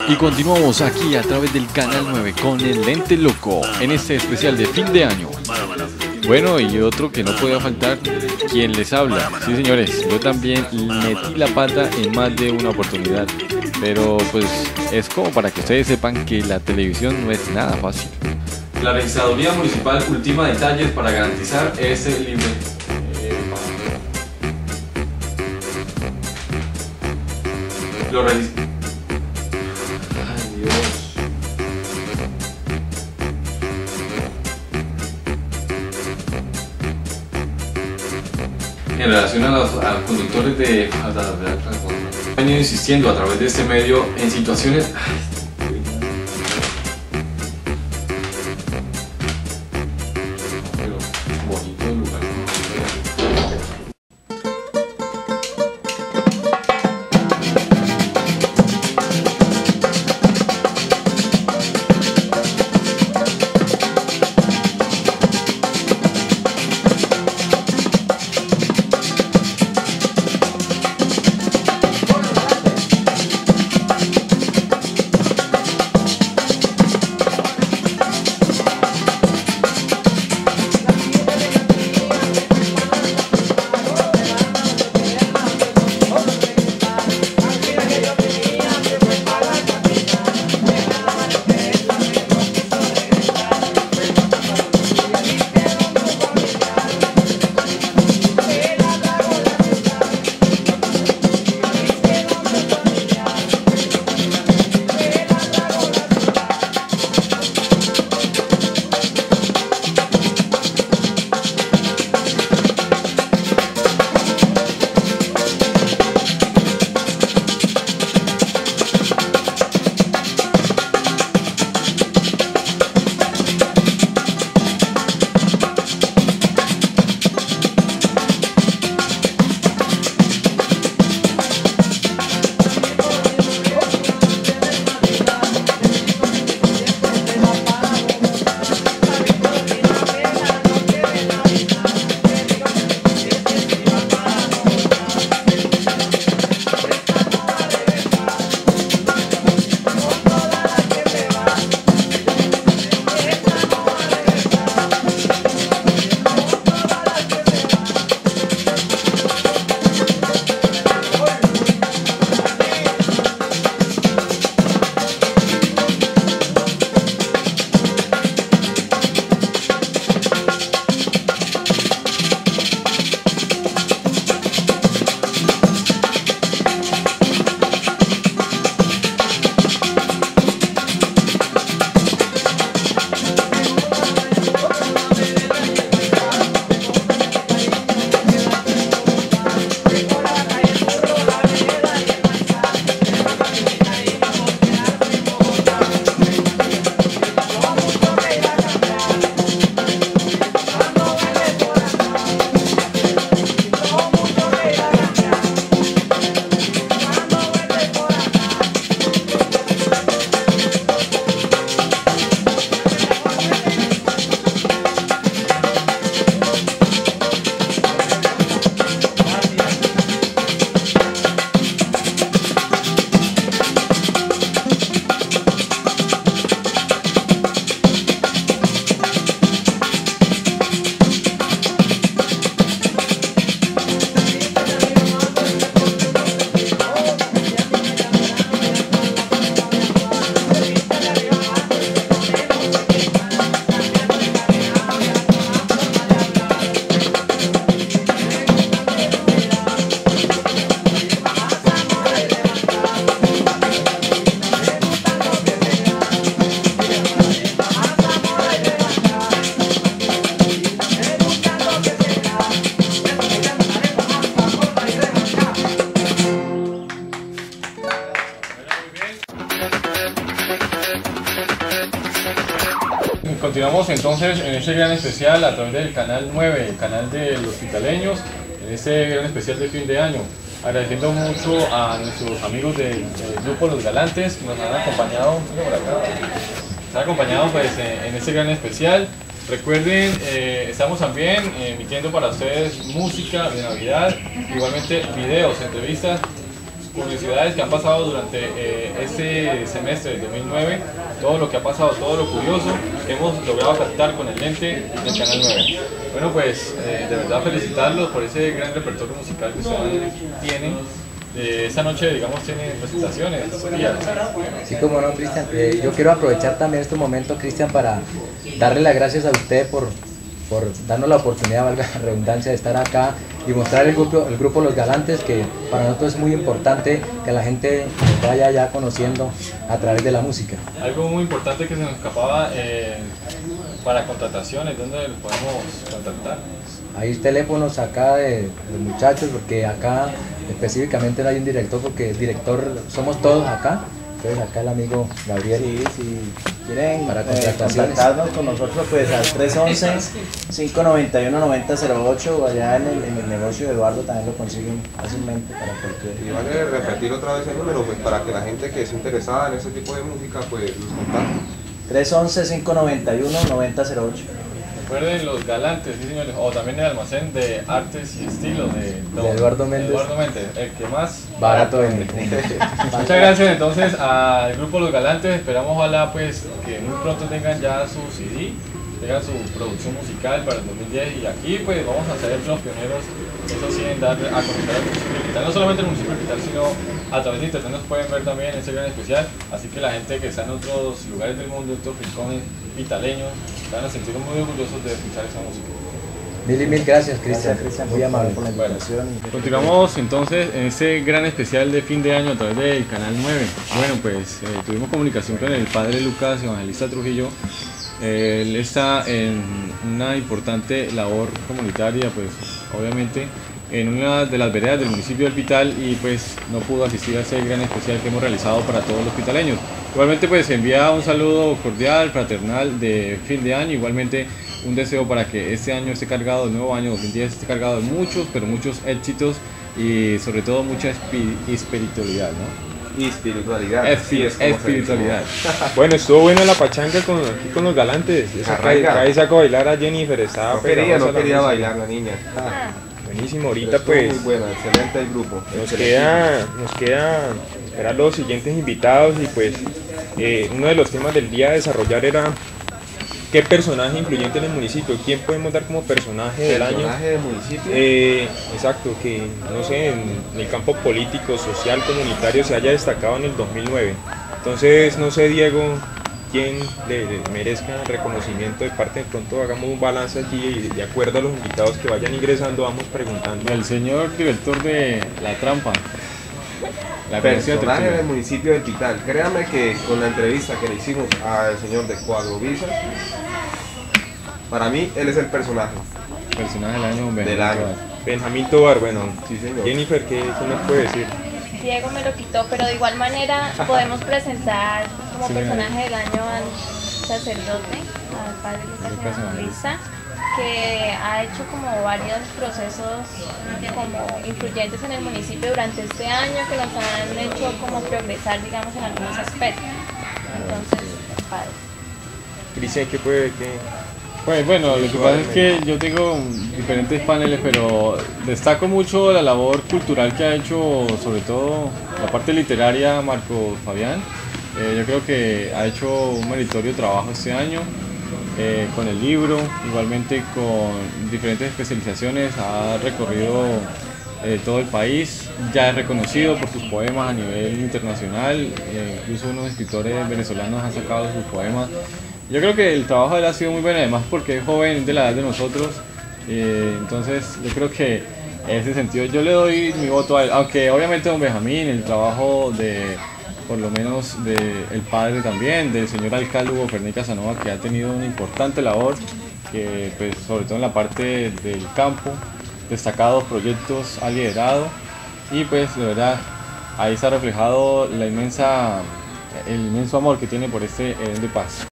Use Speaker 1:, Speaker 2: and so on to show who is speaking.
Speaker 1: Y continuamos aquí a través del Canal 9 con el Lente Loco en este especial de fin de año. Bueno, y otro que no podía faltar, quien les habla. Sí, señores, yo también metí la pata en más de una oportunidad, pero pues es como para que ustedes sepan que la televisión no es nada fácil. La Registraduría Municipal ultima detalles para garantizar ese libre. Lo registra. Ay, Dios. En relación a los conductores de han venido insistiendo a través de este medio en situaciones. Pero bonito el lugar. Continuamos entonces en este gran especial a través del Canal 9, el canal de los hospitaleños, en este gran especial de fin de año. Agradeciendo mucho a nuestros amigos del grupo Los Galantes que nos han acompañado, pues, en este gran especial. Recuerden, estamos también emitiendo para ustedes música de Navidad, igualmente videos, entrevistas curiosidades que han pasado durante este semestre del 2009, todo lo que ha pasado, todo lo curioso que hemos logrado captar con el lente del Canal 9. Bueno, pues de verdad felicitarlos por ese gran repertorio musical que ustedes tienen. Esta noche, digamos, tienen presentaciones, días.
Speaker 2: Sí, como no, Cristian. Yo quiero aprovechar también este momento, Cristian, para darle las gracias a usted por darnos la oportunidad, valga la redundancia, de estar acá y mostrar el grupo Los Galantes, que para nosotros es muy importante que la gente nos vaya ya conociendo a través de la música.
Speaker 1: Algo muy importante que se nos escapaba para contrataciones, ¿dónde los podemos contactar?
Speaker 2: Hay teléfonos acá de los muchachos, porque acá específicamente no hay un director, porque el director somos todos acá. Entonces acá el amigo Gabriel.
Speaker 3: Sí, si quieren
Speaker 2: para
Speaker 3: contactarnos con nosotros, pues al 311-591-9008, o allá en el negocio de Eduardo también lo consiguen fácilmente para cualquier.
Speaker 4: Y vale repetir otra vez el número, pues para que la gente que es interesada en ese tipo de música, pues los contacte.
Speaker 3: 311-591-9008.
Speaker 1: Recuerden Los Galantes, sí señores, o también el almacén de artes y estilos de
Speaker 2: Eduardo Méndez.
Speaker 1: El que más
Speaker 2: barato vende.
Speaker 1: Muchas gracias entonces al grupo Los Galantes, esperamos ojalá pues que muy pronto tengan ya su CD, tengan su producción musical para el 2010, y aquí pues vamos a ser los pioneros, eso sí, en dar a conocer al municipio del Pital, no solamente el municipio del Pital, sino a través de internet nos pueden ver también ese gran especial, así que la gente que está en otros lugares del mundo, en otros rincones pitaleños, se van a sentir muy orgullosos de escuchar esa música.
Speaker 2: Mil gracias, Cristian, muy amable
Speaker 3: por la invitación.
Speaker 1: Continuamos entonces en ese gran especial de fin de año a través del Canal 9. Bueno, pues tuvimos comunicación con el padre Lucas Evangelista Trujillo. Él está en una importante labor comunitaria, pues obviamente en una de las veredas del municipio del Pital, y pues no pudo asistir a ese gran especial que hemos realizado para todos los pitaleños. Igualmente pues envía un saludo cordial, fraternal de fin de año, igualmente un deseo para que este año esté cargado, el nuevo año 2010 esté cargado de muchos, pero muchos éxitos y sobre todo mucha espiritualidad, ¿no?
Speaker 4: Y espiritualidad.
Speaker 1: Espiritualidad.
Speaker 5: Bueno, estuvo buena la pachanga aquí con Los Galantes. Ahí sacó a bailar a Jennifer, estaba
Speaker 4: no quería bailar la niña.
Speaker 5: Buenísimo, ahorita pues
Speaker 4: muy buena, excelente el grupo.
Speaker 5: Nos queda esperar los siguientes invitados, y pues uno de los temas del día a desarrollar era qué personaje influyente en el municipio, quién podemos dar como personaje del año.
Speaker 4: ¿Personaje del municipio?
Speaker 5: Exacto, que no sé, en el campo político, social, comunitario se haya destacado en el 2009. Entonces, no sé, Diego, quién le merezca reconocimiento de parte, de pronto hagamos un balance aquí y de acuerdo a los invitados que vayan ingresando vamos preguntando.
Speaker 1: El señor director de La Trampa.
Speaker 4: La personaje del municipio del Pital. Créame que con la entrevista que le hicimos al señor de Cuadrovisa, para mí él es el personaje.
Speaker 1: Personaje del año.
Speaker 5: Benjamín Tobar, bueno,
Speaker 4: sí, señor.
Speaker 5: Jennifer, ¿qué nos puede decir?
Speaker 6: Diego me lo quitó, pero de igual manera podemos presentar como personaje del año al sacerdote, al padre Lucas Evangelista, que ha hecho como varios procesos como influyentes en el municipio durante este año, que nos han hecho como progresar, digamos, en algunos aspectos. Entonces, padre.
Speaker 5: Cristian, ¿qué puede?
Speaker 1: Pues bueno, lo que pasa es que yo tengo diferentes paneles, pero destaco mucho la labor cultural que ha hecho, sobre todo la parte literaria, Marco Fabián. Yo creo que ha hecho un meritorio trabajo este año con el libro, igualmente con diferentes especializaciones, ha recorrido todo el país, ya es reconocido por sus poemas a nivel internacional, incluso unos escritores venezolanos han sacado sus poemas. Yo creo que el trabajo de él ha sido muy bueno, además porque es joven, de la edad de nosotros, entonces yo creo que en ese sentido yo le doy mi voto a él, aunque obviamente don Benjamín, el trabajo de, por lo menos del padre también, del señor alcalde Hugo Fernández Casanova, que ha tenido una importante labor, que pues sobre todo en la parte del campo, destacados proyectos ha liderado, y pues de verdad ahí se ha reflejado el inmenso amor que tiene por este Edén de Paz.